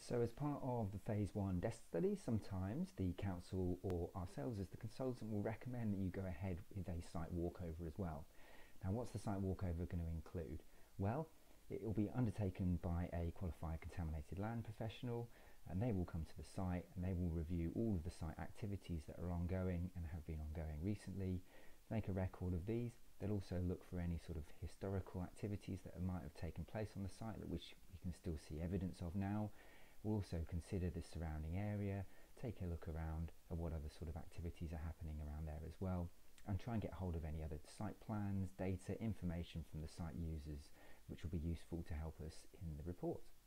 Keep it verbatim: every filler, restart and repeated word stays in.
So as part of the phase one desk study, sometimes the council or ourselves as the consultant will recommend that you go ahead with a site walkover as well. Now, what's the site walkover going to include? Well, it will be undertaken by a qualified contaminated land professional, and they will come to the site and they will review all of the site activities that are ongoing and have been ongoing recently, make a record of these. They'll also look for any sort of historical activities that might have taken place on the site, which we can still see evidence of now. We'll also consider the surrounding area, take a look around at what other sort of activities are happening around there as well, and try and get hold of any other site plans, data, information from the site users, which will be useful to help us in the report.